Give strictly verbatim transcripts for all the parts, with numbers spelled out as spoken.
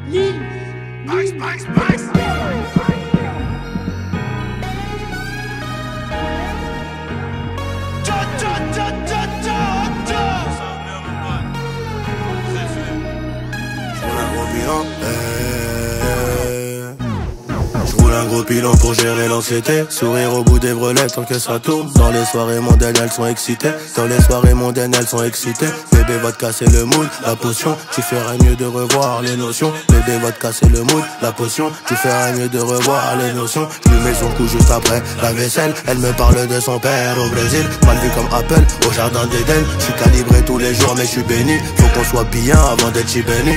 Lille, Lille. Pax, Pax, Pax. J'roule un gros pilon pour gérer l'anxiété. Sourire au bout des brelets tant que ça tourne. Dans les soirées mondaines elles sont excitées. Dans les soirées mondaines elles sont excitées. Bébé va te casser le mood, la potion. Tu ferais mieux de revoir les notions. Bébé va te casser le mood, la potion. Tu ferais mieux de revoir les notions. Je lui mets son coup juste après la vaisselle. Elle me parle de son père au Brésil. Mal vu comme Apple au jardin d'Éden. Je suis calibré tous les jours mais je suis béni. Faut qu'on soit bien avant d'être si béni.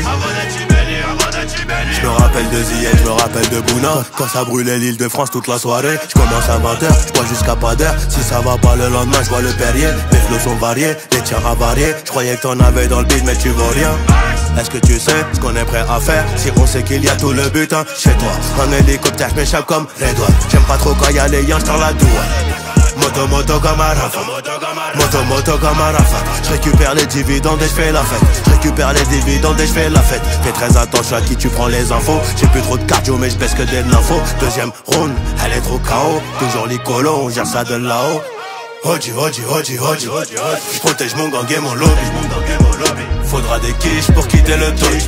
Je me rappelle de Ziyech, je me rappelle de Bouna. Quand ça brûlait l'île de France toute la soirée. Je commence à vingt heures, je bois jusqu'à pas d'heure. Si ça va pas le lendemain, je vois le Perrier. Mes flots sont variés, les tiens avariés. Je croyais que t'en avais dans le beat mais tu vois rien. Est-ce que tu sais ce qu'on est prêt à faire? Si on sait qu'il y a tout le butin chez toi. En hélicoptère, je m'échappe comme Redouane. J'aime pas trop quand y'a les yens dans la douane. Moto moto comme un Rafa, moto moto comme un Rafa. Je récupère les dividendes et je fais la fête. Je récupère les dividendes et je fais la fête. Fais très attention à qui tu prends les infos. J'ai plus trop de cardio mais je baisse que des l'info. Deuxième round, elle est trop K O. Toujours l'icolo, on gère ça de là-haut. Hodji, hodji, hodji, hodji. Je protège mon gang et mon lobby. Faudra des quiches pour quitter le dodge.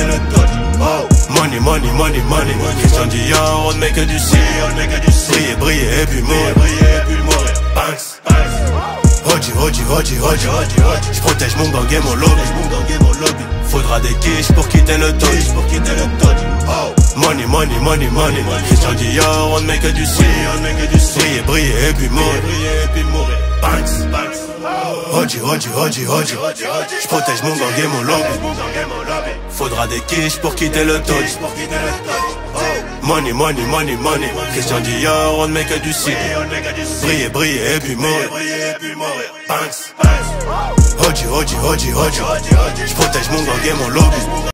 Oh. Money, money, money, money. Christian Dior, on ne met que du si. Briller, briller et puis mourir. Banks, Hodji, hodji, hodji, hodji. Je protège mon gang et mon lobby. Faudra des quiches pour quitter le dodge. Oh. Money, money, money, money. Christian Dior, on ne met que du si. Briller, briller et puis mourir. Banks, Hodji, hodji, hodji, hodji. Je protège mon gang et mon lobby. Faudra des quiches pour quitter le dodge. Money, money, money, money. Christian Dior, on ne met que du si. Briller, briller et puis mourir. Banks, Hodji, hodji, hodji, hodji. Je protège mon gang et mon lobby.